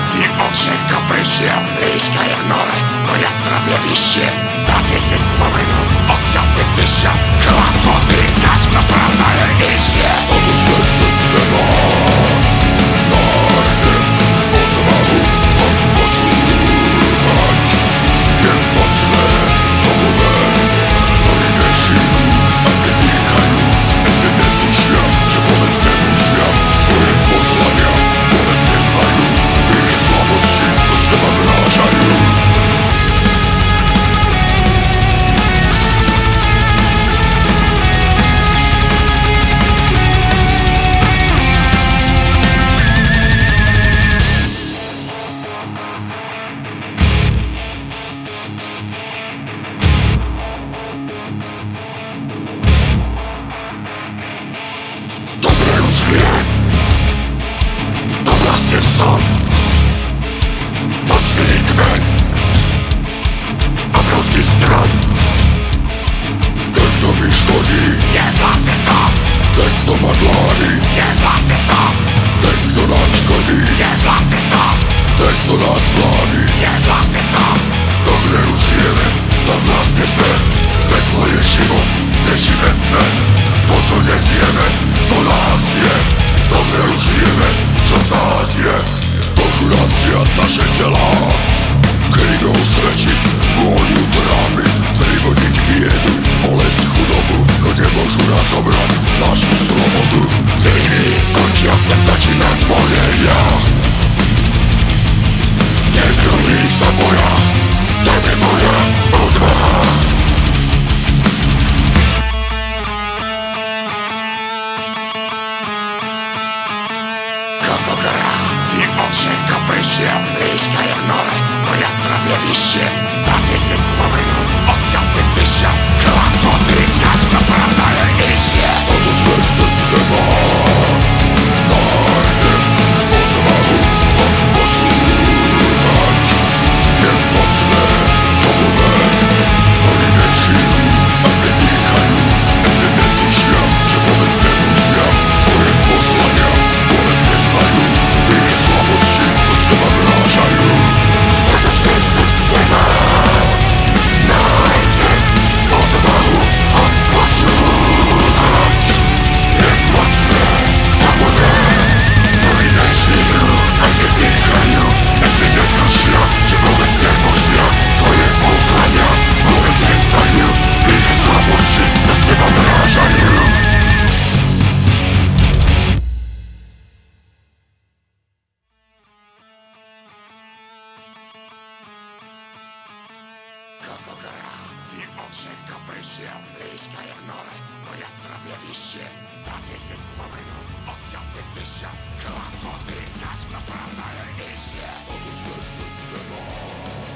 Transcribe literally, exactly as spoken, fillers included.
Si od všetko prišiel, líška je v nore, moja zdravie vyššie. Stačí si spomenúť, odkiaľ si vzýšiel. Chlapstvo získaš, no pravda je inšie. Statočné srdce má, nájde odvahu odpočúvať. Je mocné, domové, ktorí nežijú a nedýchajú. Ešte netušia, že vôbec nemusia svoje poslania vôbec neznajú. Ich slabosti do seba vrážajú. Dobre už viem, to vlastne som. Mocný kmeň, obrovský strom. Ten, kto mi škodí, Je vlastne to, ten, kto má dlány, je vlastne to, ten, kto nám škodí, je vlastne to, ten, kto nás pláni. je vlastne to. Dobre už vieme, tam vlastne sme. Svetlo je život, nežijeme v tme. To, čo nezjeme, to nás je. Dobre už vieme, čo v nás je. Pochuraciať naše telá, krivou svedčiť, vôľu trámy, privodiť biedu, bolesť, chudobu, no nemôžu nás zobrať našu slobodu. Iní končia, keď začína moje ja. Niektorí sa boja, to je moja odvaha. Si od všetko prišiel, líška je v nore, moja zdravie vyššie. Stačí si spomenúť, odkiaľ si vzýšiel. Chlapstvo získaš, no pravda je inšie. Statočné srdce má, nájde odvahu odpočúvať. Je mocné, domové, ktorí nežijú a nedýchajú. Ešte netušia, že vôbec nemusia svoje poslania vôbec neznajú. Ich slabosti do seba vrážajú. Statočné srdce má, nájde odvahu odpočúvať. Je mocné, domové, ktorí nežijú a nedýchajú. Ešte netušia, že vôbec nemusia svoje poslania vôbec neznajú. Ich slabosti do seba vrážajú. Si od všetko prišiel, líška je v nore, moja zdravie vyššie. Stačí si spomenúť, odkiaľ si vzýšiel. Chlapstvo získaš, no pravda je inšie. Statočné srdce má.